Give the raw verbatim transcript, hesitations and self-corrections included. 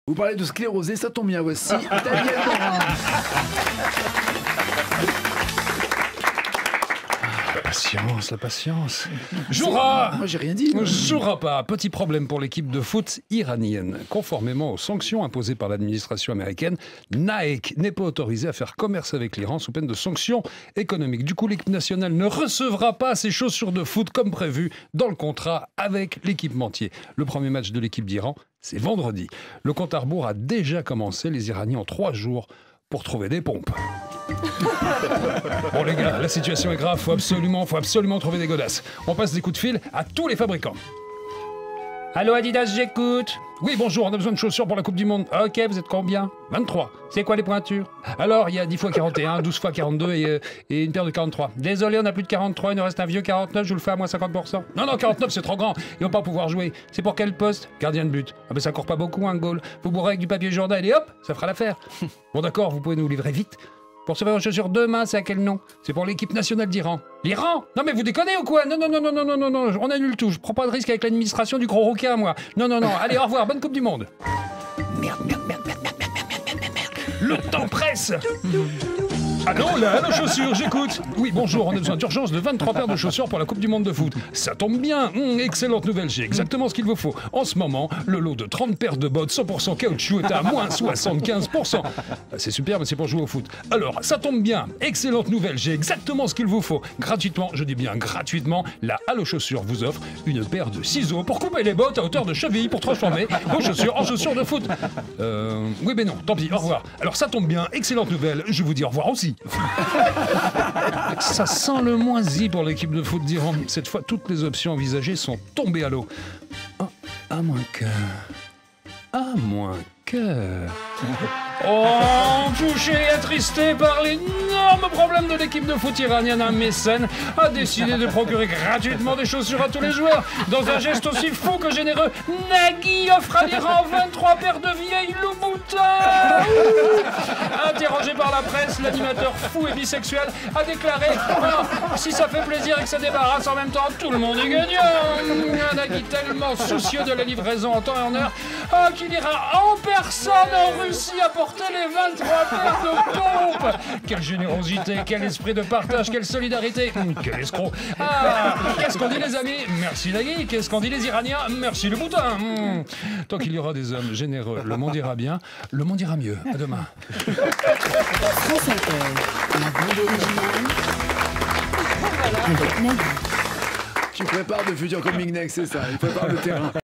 Vous parlez de sclérosée, ça tombe bien, voici Daniel Morin. La patience, la patience. Jouera. Moi, j'ai rien dit. moi. Jouera pas. Petit problème pour l'équipe de foot iranienne. Conformément aux sanctions imposées par l'administration américaine, Nike n'est pas autorisé à faire commerce avec l'Iran sous peine de sanctions économiques. Du coup, l'équipe nationale ne recevra pas ses chaussures de foot comme prévu dans le contrat avec l'équipementier. Le premier match de l'équipe d'Iran, c'est vendredi. Le compte à rebours a déjà commencé. Les Iraniens ont trois jours pour trouver des pompes. Bon les gars, la situation est grave, faut absolument, faut absolument trouver des godasses. On passe des coups de fil à tous les fabricants. Allô Adidas, j'écoute. Oui, bonjour, on a besoin de chaussures pour la Coupe du Monde. Ok, vous êtes combien? vingt-trois. C'est quoi les pointures? Alors, il y a dix fois quarante et un, douze fois quarante-deux et, euh, et une paire de quarante-trois. Désolé, on n'a plus de quarante-trois, il nous reste un vieux quarante-neuf, je vous le fais à moins cinquante pour cent. Non, non, quarante-neuf, c'est trop grand, ils vont pas pouvoir jouer. C'est pour quel poste? Gardien de but. Ah ben ça court pas beaucoup, un goal. Vous bourrez avec du papier Jordan et hop, ça fera l'affaire. Bon d'accord, vous pouvez nous livrer vite. Pour recevoir vos chaussures demain, c'est à quel nom? C'est pour l'équipe nationale d'Iran. L'Iran? Non mais vous déconnez ou quoi? Non, non, non, non, non, non, non, non, on annule tout. Je prends pas de risque avec l'administration du gros rouquin, moi. Non, non, non, allez, au revoir, bonne Coupe du Monde. Merde, merde, merde, merde, merde, merde, merde, merde, merde. Le temps presse. Ah non, là, nos chaussures, j'écoute. Oui, bonjour, on a besoin d'urgence de vingt-trois paires de chaussures pour la Coupe du Monde de foot. Ça tombe bien, hum, excellente nouvelle, j'ai exactement ce qu'il vous faut. En ce moment, le lot de trente paires de bottes cent pour cent caoutchouc est à moins soixante-quinze pour cent. C'est super, mais c'est pour jouer au foot. Alors, ça tombe bien, excellente nouvelle, j'ai exactement ce qu'il vous faut. Gratuitement, je dis bien gratuitement, la Allo Chaussures vous offre une paire de ciseaux pour couper les bottes à hauteur de cheville pour transformer vos chaussures en chaussures de foot. Euh... Oui, mais non, tant pis, au revoir. Alors, ça tombe bien, excellente nouvelle, je vous dis au revoir aussi. Ça sent le moisi pour l'équipe de foot d'Iran. Cette fois, toutes les options envisagées sont tombées à l'eau. Oh, à moins que... À moins que... Oh, touché et attristé par l'énorme problème de l'équipe de foot iranienne, un mécène a décidé de procurer gratuitement des chaussures à tous les joueurs. Dans un geste aussi fou que généreux, Nagui offre à l'Iran vingt-trois paires de vieilles Louboutin. Interrogé par la presse, l'animateur fou et bisexuel a déclaré oh, « Si ça fait plaisir et que ça débarrasse en même temps, tout le monde est gagnant !» Un Nagui tellement soucieux de la livraison en temps et en heure oh, qu'il ira en personne en Russie apporter les vingt-trois paires de pompes. Quelle générosité, quel esprit de partage, quelle solidarité, quel escroc. Ah, qu'est-ce qu'on dit les amis? Merci Nagui. Qu'est-ce qu'on dit les Iraniens? Merci le boutin. Mmh. Tant qu'il y aura des hommes généreux, le monde ira bien, le monde ira mieux. À demain. France Inter, la bande originale avec Nagui. Tu prépares de futurs coming next, c'est ça. Il prépare le terrain.